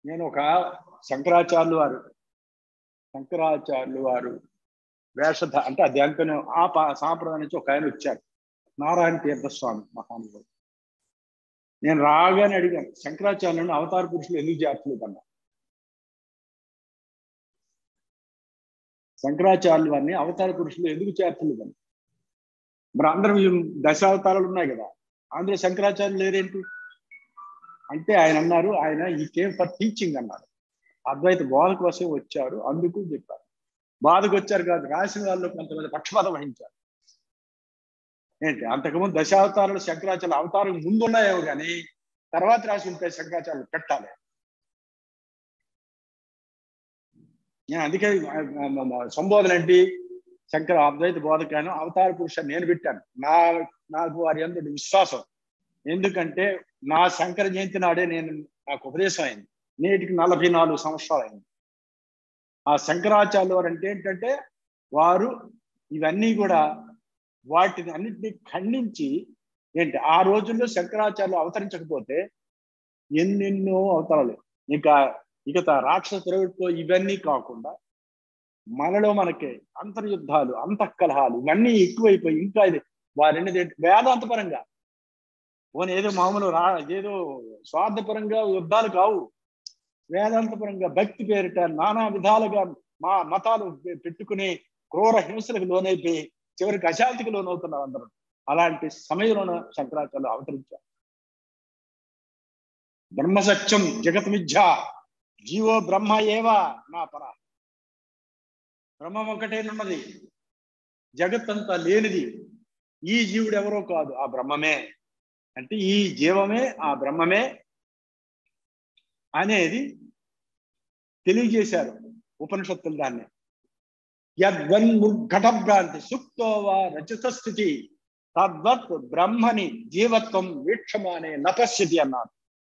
నేను ఒక శంకరాచార్యులు వారు వేషధ అంటే అధ్యాత్మ సాంప్రదాయం నుంచి ఒక ఆయన వచ్చారు, నారాయణ తీర్థస్వామి మహానుభావుడు. నేను రాగానే అడిగాను, శంకరాచార్యులను అవతార పురుషులు ఎందుకు చేర్చలేదు అన్నా. శంకరాచార్యులు వారిని అవతార పురుషులు ఎందుకు చేర్చలేదని. మరి అందరూ దశావతారాలు ఉన్నాయి కదా, అందులో శంకరాచార్యులు లేరేంటి అంటే ఆయన అన్నారు, ఆయన ఈ కేమ్ ఫర్ టీచింగ్ అన్నారు. అద్వైత బోధ కోసం వచ్చారు అందుకు చెప్పారు. బాధకు వచ్చారు కాదు, రాసిన వాళ్ళు కొంతమంది పక్షపాతం వహించారు. ఏంటి అంతకుముందు దశావతారాలు శంకరాచార్యులు అవతారం ముందు ఉన్నాయేమో కానీ తర్వాత రాసి ఉంటే శంకరాచార్యులు పెట్టాలి. నేను అందుకే సంబోధన ఏంటి, శంకర అద్వైత బోధకాను అవతార పురుష నేను పెట్టాను. నాకు వారి అందరి విశ్వాసం. ఎందుకంటే నా శంకర జయంతి నాడే నాకు ఉపదేశం అయింది. నేటికి 44 సంవత్సరాలు అయింది. ఆ శంకరాచార్యులు వారు అంటే ఏంటంటే వారు ఇవన్నీ కూడా వాటిని అన్నింటినీ ఖండించి ఏంటి ఆ రోజుల్లో శంకరాచార్యులు అవతరించకపోతే ఎన్నెన్నో అవతారాలు ఇక రాక్షస తిరుగుతో ఇవన్నీ కాకుండా మనలో మనకి అంతర్యుద్ధాలు అంతఃకలహాలు ఇవన్నీ ఎక్కువైపోయి ఇంకా ఇది వారెన్నది వేదాంతపరంగా ఏదో మామూలు ఏదో స్వార్థపరంగా యుద్ధాలు కావు. వేదాంతపరంగా భక్తి పేరిట నానా విధాలుగా మతాలు పెట్టుకుని క్రూర హింసలకు లోనైపోయి చివరికి అశాంతికి లోనవుతున్నారు అందరూ. అలాంటి సమయంలోనే శంకరాచార్యులు అవతరించారు. బ్రహ్మసత్యం జగత్ మిథ్యా జీవో బ్రహ్మ ఏవా నా పర. బ్రహ్మం ఒకటేనున్నది, జగత్తంతా లేనిది. ఈ జీవుడు ఎవరో కాదు, ఆ బ్రహ్మమే. అంటే ఈ జీవమే ఆ బ్రహ్మమే అనేది తెలియజేశారు ఉపనిషత్తులు. దాన్ని యద్వన్ముఘటభ్రాంతి సుప్తోవా రచిత స్థితి తద్వత్ బ్రహ్మని జీవత్వం వీక్షమానే నపశ్యతి అన్నారు.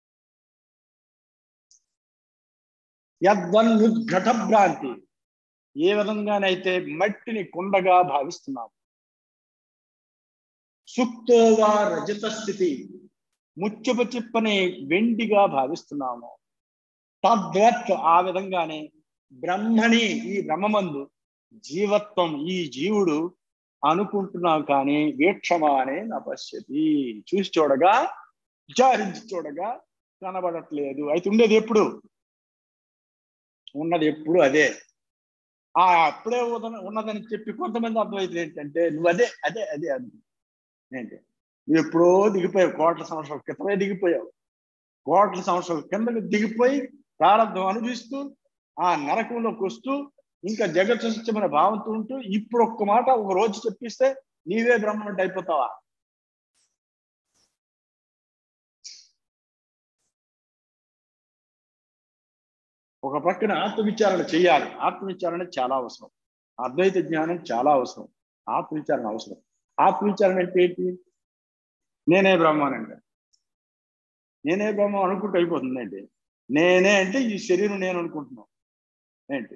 యద్వన్ముఘటభ్రాంతి, ఏ విధంగానైతే మట్టిని కుండగా భావిస్తున్నాము, సుప్తోవా రజత స్థితి ముత్యపు చిప్పని వెండిగా భావిస్తున్నాము, తద్వత్ ఆ విధంగానే బ్రహ్మని ఈ బ్రహ్మమందు జీవత్వం ఈ జీవుడు అనుకుంటున్నాం కానీ వీక్షమానే నపశ్యతి, చూసి చూడగా విచారించి చూడగా కనబడట్లేదు. అయితే ఉండేది ఎప్పుడు ఉన్నది ఎప్పుడు అదే. అప్పుడే ఉన్నదని చెప్పి కొంతమంది అర్థమైతే ఏంటంటే నువ్వు అదే అదే అదే అని ఏంటి, నువ్వు ఎప్పుడో దిగిపోయావు, కోట్ల సంవత్సరాల క్రితమే దిగిపోయావు. కోట్ల సంవత్సరాల కిందకు దిగిపోయి ప్రారంభం అనుభవిస్తూ ఆ నరకంలోకి వస్తూ ఇంకా జగత్సత్యమైన భావంతో ఉంటూ ఇప్పుడు ఒక్క మాట ఒక రోజు చెప్పిస్తే నీవే బ్రహ్మమంటే అయిపోతావా? ఒక పక్కన ఆత్మవిచారణ చేయాలి. ఆత్మవిచారణ చాలా అవసరం. అద్వైత జ్ఞానం చాలా అవసరం. ఆత్మవిచారణ అవసరం. ఆత్మవిచారణ అంటే ఏంటి? నేనే బ్రహ్మానండి, నేనే బ్రహ్మం అనుకుంటూ అయిపోతుందండి. నేనే అంటే ఈ శరీరం నేను అనుకుంటున్నాం ఏంటి.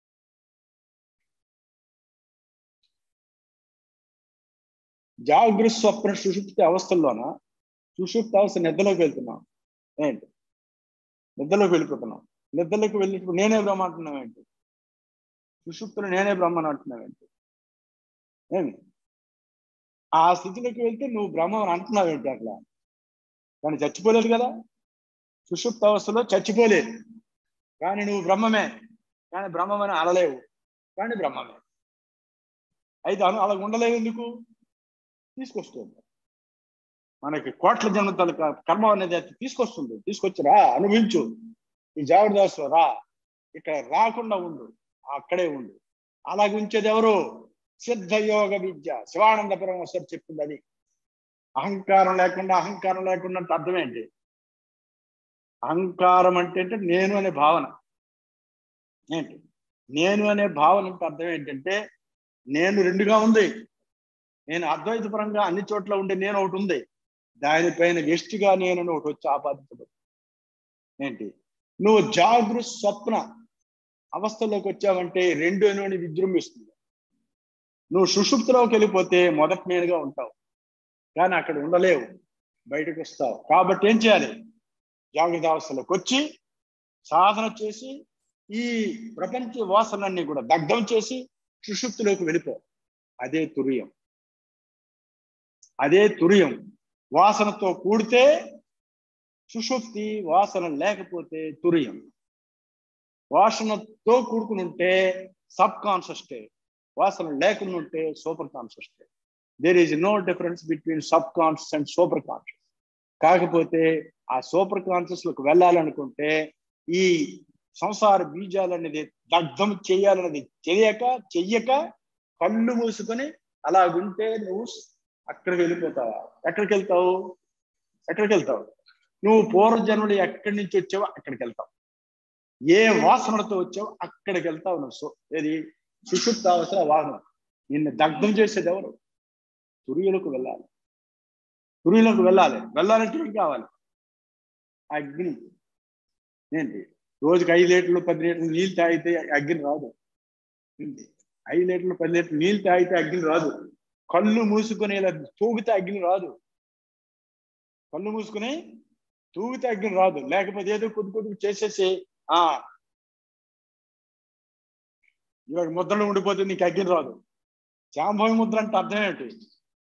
జాగృత స్వప్న సుషుప్తి అవస్థల్లోన సుషుప్తి అవస్థ నిద్రలోకి వెళ్తున్నాం ఏంటి, నిద్రలోకి వెళ్ళిపోతున్నాం. నిద్రలోకి వెళ్ళినప్పుడు నేనే బ్రహ్మ అంటున్నాం ఏంటి, సుషుప్తులు నేనే బ్రహ్మను అంటున్నావు ఏంటి ఏమి. ఆ స్థితిలోకి వెళ్తే నువ్వు బ్రహ్మని అంటున్నావు ఏంటి అట్లా. కానీ చచ్చిపోలేదు కదా, సుషుప్త అవస్థలో చచ్చిపోలేదు కానీ నువ్వు బ్రహ్మమే, కానీ బ్రహ్మమని అనలేవు కానీ బ్రహ్మమే. అయితే అలా ఉండలేవు ఎందుకు? తీసుకొస్తుంది మనకి కోట్ల జన్మతల కర్మ అనేది తీసుకొస్తుంది. తీసుకొచ్చి రా అనుభవించు, ఈ జాగ్రత్త రా, ఇక్కడ రాకుండా ఉండు, అక్కడే ఉండు. అలాగే ఉంచేది ఎవరు? సిద్ధయోగ విద్య. శివానంద పరమహంస చెప్పింది అది. అహంకారం లేకుండా అంటే అర్థం ఏంటి? అహంకారం అంటే నేను అనే భావన ఏంటి, నేను అనే భావన అంటే అర్థం ఏంటంటే నేను రెండుగా ఉంది. నేను అద్వైత పరంగా అన్ని చోట్ల ఉండే నేను ఒకటి ఉంది, దానిపైన వ్యష్టిగా నేను ఒకటి వచ్చి ఆపాదించబడి ఏంటి. నువ్వు జాగృత స్వప్న అవస్థలోకి వచ్చావంటే రెండు అని విజృంభిస్తుంది. నువ్వు సుషుప్తిలోకి వెళ్ళిపోతే మొదటి నేనుగా ఉంటావు కానీ అక్కడ ఉండలేవు, బయటకు వస్తావు. కాబట్టి ఏం చేయాలి? జాగ్రత్త అవస్థలోకి వచ్చి సాధన చేసి ఈ ప్రపంచ వాసనలన్నీ కూడా దగ్ధం చేసి సుషుప్తిలోకి వెళ్ళిపో. అదే తురియం. అదే తురియం. వాసనతో కూడితే సుషుప్తి, వాసన లేకపోతే తురియం. వాసనతో కూడుకుని ఉంటే సబ్ కాన్షియస్ స్టేట్, వాసన లేకుండా ఉంటే super conscious state. There is no difference between subconscious and super conscious. కాకపోతే ఆ సూపర్ కాన్షియస్ లోకి వెళ్ళాలనుకుంటే ఈ సంసార బీజాలనేది దగ్ధం చేయాలనేది చెయ్యక కళ్ళు మూసుకొని అలాగుంటే నువ్వు అక్కడికి వెళ్ళిపోతావా? ఎక్కడికి వెళ్తావు? నువ్వు పూర్వజన్మలు ఎక్కడి నుంచి వచ్చావో అక్కడికి వెళ్తావు. ఏ వాసనలతో వచ్చావో అక్కడికి వెళ్తావు నువ్వు. ఏది సుషుప్తావస్థ వాసన. నిన్ను దగ్ధం చేసేది ఎవరు? తురియులకు వెళ్ళాలి. వెళ్ళాలంటే ఏం కావాలి? అగ్ని. ఏంటి? రోజుకి 5 లీటర్లు 10 లీటర్లు నీళ్ళు తాగితే అగ్ని రాదు. 5 లీటర్లు 10 లీటర్లు నీళ్ళు తాగితే అగ్ని రాదు. కళ్ళు మూసుకొని ఇలా తూగితే అగ్ని రాదు. కళ్ళు మూసుకుని తూగితే అగ్ని రాదు. లేకపోతే ఏదో కొద్ది చేసేసి ఇవాళ ముద్రలో ఉండిపోతే నీకు అగ్ని రాదు. శాంభవి ముద్ర అంటే అర్థం ఏంటి?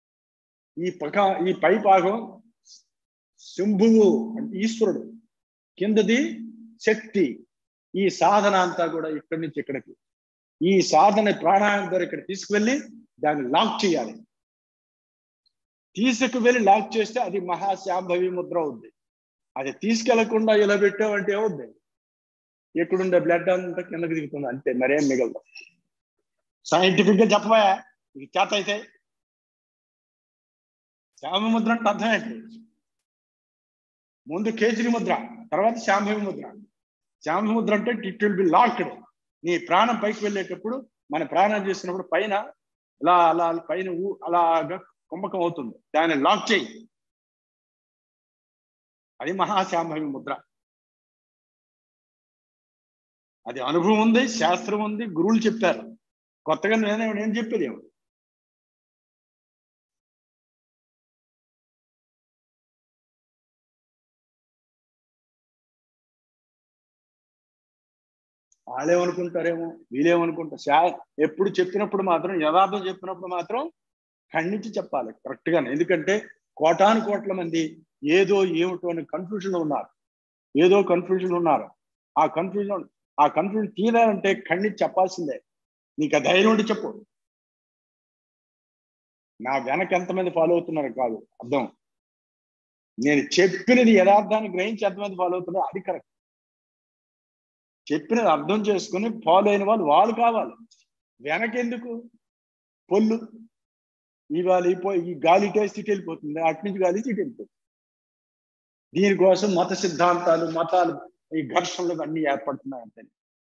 ఈ పై భాగం శంభువు అంటే ఈశ్వరుడు, కిందది శక్తి. ఈ సాధన అంతా కూడా ఇక్కడి నుంచి ఇక్కడికి, ఈ సాధన ప్రాణాయామం ద్వారా ఇక్కడ తీసుకువెళ్ళి దాన్ని లాక్ చేయాలి. తీసుకువెళ్ళి లాక్ చేస్తే అది మహాశాంభవి ముద్ర అవుద్ది. అది తీసుకెళ్లకుండా ఇలా పెట్టామంటే ఏమవుద్ది? ఎక్కడుండే బ్లడ్ అంతా కిందకి దిగుతుంది, అంతే, మరేం మిగలదు. సైంటిఫిక్ గా చెప్పబోయా ఇది చేత అయితే. శాంభవి ముద్ర అంటే అర్థం ఏంటి? ముందు కేసరి ముద్ర, తర్వాత శాంభవి ముద్ర. శాంభవి ముద్ర అంటే ఇట్ విల్ బి లాక్డ్. నీ ప్రాణం పైకి వెళ్ళేటప్పుడు, మన ప్రాణం చేసినప్పుడు పైన ఇలా అలా పైన అలాగా కుంభకం అవుతుంది, దాన్ని లాక్ చేయి. అది మహాశాంభవి ముద్ర. అది అనుభవం ఉంది, శాస్త్రం ఉంది, గురువులు చెప్పారు. కొత్తగా నేను చెప్పేది ఏమో. వాళ్ళేమనుకుంటారేమో, వీళ్ళేమనుకుంటారు. ఎప్పుడు చెప్పినప్పుడు మాత్రం, యథార్థం చెప్పినప్పుడు మాత్రం ఖండించి చెప్పాలి కరెక్ట్ గానే. ఎందుకంటే కోటాను కోట్ల మంది ఏదో ఏమిటో అని కన్ఫ్యూజన్ ఉన్నారు. ఆ కన్ఫ్యూజన్ తీరాలంటే ఖండించి చెప్పాల్సిందే. నీకు ఆ ధైర్యం ఉండి చెప్పు. నా వెనక ఎంతమంది ఫాలో అవుతున్నారు కాదు అర్థం. నేను చెప్పినది యథార్థాన్ని గ్రహించి ఎంతమంది ఫాలో అవుతున్నారు అది కరెక్ట్. చెప్పినది అర్థం చేసుకుని ఫాలో అయిన వాళ్ళు కావాలి. వెనకెందుకు? పొల్లు ఇవాళ ఈ గాలి టేస్ట్ ఇటు వెళ్ళిపోతుంది, అటు నుంచి గాలి ఇటు వెళ్ళిపోతుంది. దీనికోసం మత సిద్ధాంతాలు, మతాలు, ఈ ఘర్షణలు అన్నీ ఏర్పడుతున్నాయి అంతే.